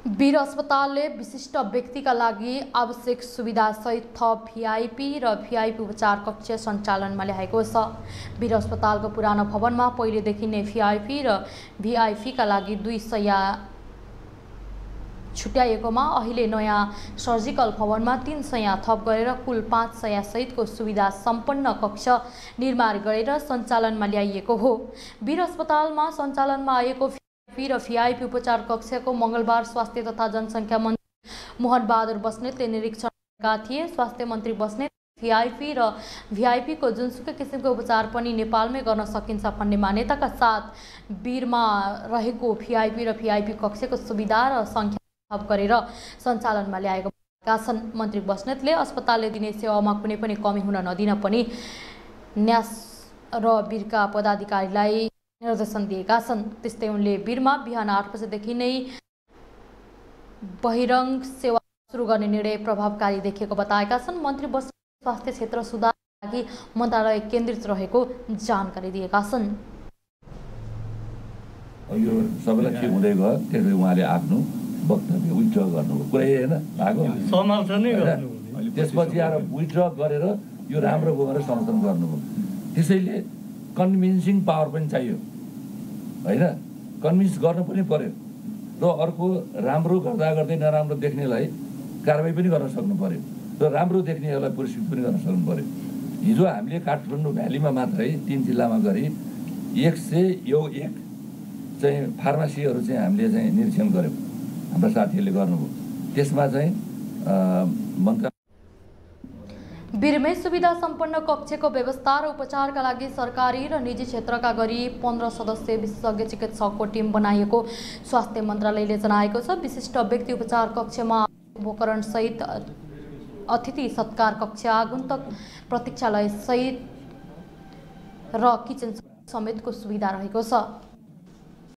वीर अस्पतालले विशिष्ट व्यक्तिका लागि आवश्यक सुविधासहित थप भिआइपी र भिआइपी उपचार कक्ष सञ्चालनमा ल्याएको छ। वीर अस्पतालको पुरानो भवनमा पहिलेदेखि नै भिआइपी र भिआइपीका लागि 2 शय्या छुट्याएकोमा अहिले नयाँ सर्जिकल भवनमा 3 शय्या थप गरेर कुल 5 शय्या सहितको सुविधा सम्पन्न कक्ष निर्माण गरेर सञ्चालनमा ल्याइएको हो। वीर अस्पतालमा सञ्चालनमा आएको र भिआइपी उपचार कक्षको मंगलबार स्वास्थ्य तथा जनसङ्ख्या मन्त्री मोहन बहादुर बस्नेतले निरीक्षण गरेका थिए। स्वास्थ्य मन्त्री बस्नेत भिआइपी र भिआइपीको जुनसुकै किसिमको उपचार पनि नेपालमै गर्न सकिन्छ भन्ने मान्यताका साथ वीरमा रहेको भिआइपी र भिआइपी कक्षको सुविधा र सङ्ख्या थप गरेर सञ्चालनमा ल्याएको छन्। मन्त्री बस्नेतले अस्पतालले दिने सेवामा कुनै पनि कमी हुन नदिन पनि न्यास र वीरका पदाधिकारीलाई निर्देशन दिएका छन्। त्यस्तै उनले वीरमा बिहान 8 बजेदेखि नै बहिरङ्ग सेवा सुरु गर्ने निर्णय प्रभावकारी देखिएको बताएका छन्। मन्त्री बस्नेत स्वास्थ्य क्षेत्र सुधारका लागि मन्त्रालय केन्द्रित रहेको जानकारी दिएका छन्। यो सबैलाई के हुँदै गयो त्यसले उहाँले आफ्नो वक्तव्य विथड्र गर्नुभयो कुरै हैन भएको समर्थन नै गर्नुभयो। त्यसपछि आएर विथड्र गरेर यो राम्रो गरेर समर्थन गर्नुभयो। त्यसैले कन्भिन्सिङ पावर पनि चाहियो हैन, कन्भिन्स गर्नु पनि पर्यो र अर्को राम्रो गर्दा गर्दै नराम्रो देख्नेलाई कारबाही पनि गर्न सक्नु पर्यो र राम्रो देख्नेहरूलाई पुरस्कृत पनि गर्न सक्नु पर्यो। हिजो हामीले काठमाडौँ भ्यालीमा मात्रै 3 जिल्लामा गरी 101 चाहिँ फार्मेसीहरू चाहिँ हामीले चाहिँ निरीक्षण गर्यौँ, हाम्रा साथीहरूले गर्नुभयो। त्यसमा चाहिँ वीरमै सुविधा सम्पन्न कक्षको व्यवस्था र उपचारका लागि सरकारी र निजी क्षेत्रका गरी 15 सदस्यीय विशेषज्ञ चिकित्सकको टिम बनाइएको स्वास्थ्य मन्त्रालयले जनाएको छ। विशिष्ट व्यक्ति उपचार कक्षमा उपकरण सहित अतिथि सत्कार कक्ष, आगन्तुक प्रतीक्षालय सहित र किचन समेतको सुविधा रहेको छ।